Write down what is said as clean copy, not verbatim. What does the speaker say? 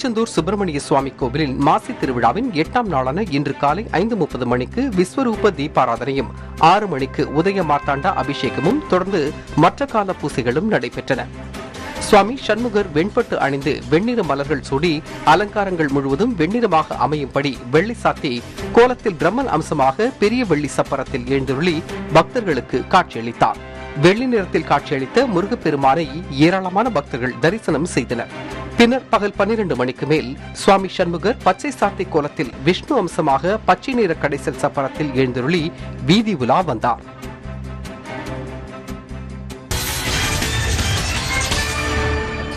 திருச்செந்தூர் சுப்பிரமணிய சுவாமி கோவிலில் மாசி திருவிழாவின் 8ஆம் நாளான இன்று காலை 5:30 மணிக்கு விஸ்வரூப தீபாராதனையும் 6 மணிக்கு உதய மார்த்தாண்டா அபிஷேகமும் தொடர்ந்து மற்ற கால பூசைகளும் நடைபெற்றன. சுவாமி சண்முகர் வெண்பட்டு அணிந்து வெண்ணிற மலர்கள் சூடி அலங்காரங்கள் முழுவதும் வெண்ணிறமாக அமையும்படி வெள்ளி சாத்தி கோலத்தில் பிரம்மன் அம்சமாக பெரிய வெள்ளி சப்பரத்தில் எழுந்தருளி பக்தர்களுக்கு காட்சியளித்தார். வெள்ளி நிறத்தில் காட்சியளித்த முருகப்பெருமானை ஏராளமான பக்தர்கள் தரிசனம் செய்தனர். பின்னர் பகல் 12 மணிக்கு மேல் சுவாமி சண்முகர் பச்சை சாத்தி கோலத்தில் விஷ்ணு அம்சமாக பச்சை நிற கடைசல் சப்பரத்தில் எழுந்தருளி வீதி உலா வந்தார்.